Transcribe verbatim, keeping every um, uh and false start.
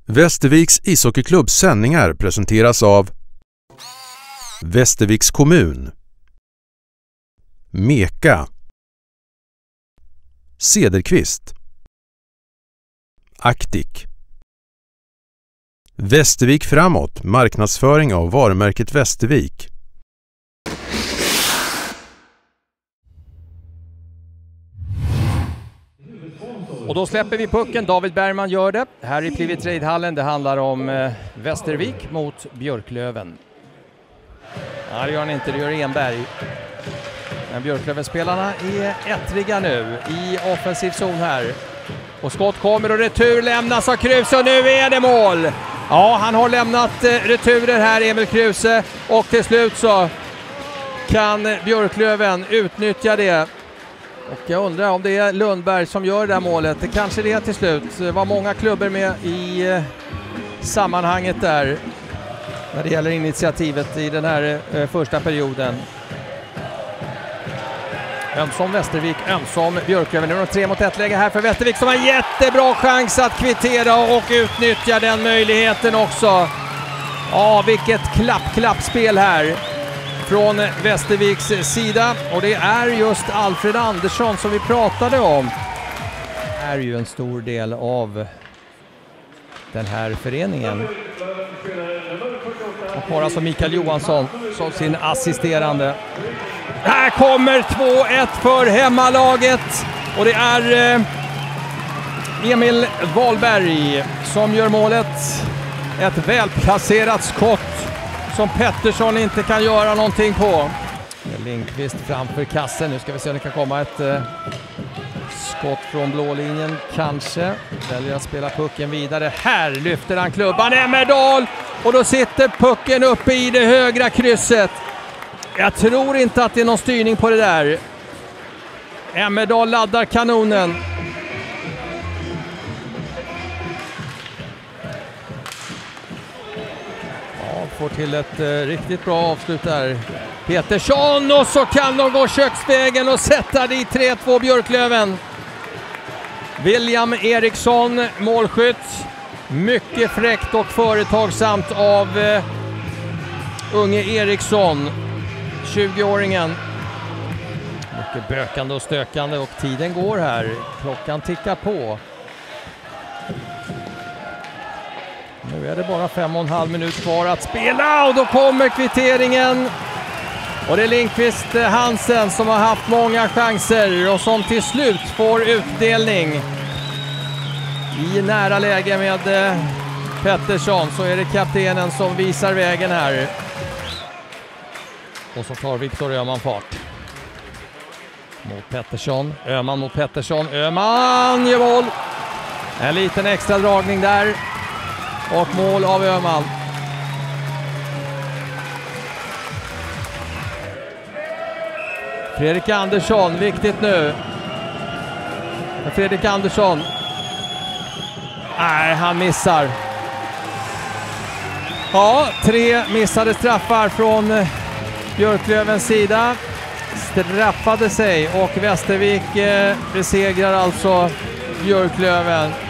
Västerviks ishockeyklubbs sändningar presenteras av Västerviks kommun, Meka, Cederqvist, Actic, Västervik framåt, marknadsföring av varumärket Västervik. Och då släpper vi pucken, David Bergman gör det. Här i Plivi Trade-hallen, det handlar om eh, Västervik mot Björklöven. Ja, det gör han inte, det gör Enberg. Men Björklöven-spelarna är ettriga nu i offensiv zon här. Och skott kommer och retur lämnas av Kruse och nu är det mål! Ja, han har lämnat eh, returer här, Emil Kruse. Och till slut så kan Björklöven utnyttja det. Och jag undrar om det är Lundberg som gör det här målet. Det kanske det är till slut. Det var många klubbar med i eh, sammanhanget där. När det gäller initiativet i den här eh, första perioden. Ömsom Västervik, ömsom Björklöven. Nu är det tre mot ett läge här för Västervik som har en jättebra chans att kvittera och utnyttja den möjligheten också. Ja, vilket klapp-klapp-spel här från Västerviks sida. Och det är just Alfred Andersson som vi pratade om. Det är ju en stor del av den här föreningen. Och har alltså Mikael Johansson som sin assisterande. Här kommer två ett för hemmalaget. Och det är eh, Emil Wahlberg som gör målet. Ett välplacerat skott som Pettersson inte kan göra någonting på. Lindqvist framför kassen. Nu ska vi se om det kan komma ett eh, skott från blå linjen. Kanske. Väljer att spela pucken vidare. Här lyfter han klubban. Emmerdal! Och då sitter pucken uppe i det högra krysset. Jag tror inte att det är någon styrning på det där. Emmerdal laddar kanonen. Får till ett eh, riktigt bra avslut där. Petersson, och så kan de gå köksvägen och sätta dit tre två Björklöven. William Eriksson, målskytt. Mycket fräckt och företagsamt av eh, unge Eriksson, tjugoåringen. Mycket bökande och stökande och tiden går här. Klockan tickar på. Nu är det bara fem och en halv minut kvar att spela och då kommer kvitteringen. Och det är Lindqvist Hansen som har haft många chanser och som till slut får utdelning. I nära läge med Pettersson så är det kaptenen som visar vägen här. Och så tar Viktor Öhman fart. Mot Pettersson, Öhman mot Pettersson, Öhman gör mål. En liten extra dragning där. Och mål av Öhman. Fredrik Andersson, viktigt nu. Fredrik Andersson. Nej, han missar. Ja, tre missade straffar från Björklövens sida. Straffade sig och Västervik besegrar alltså Björklöven.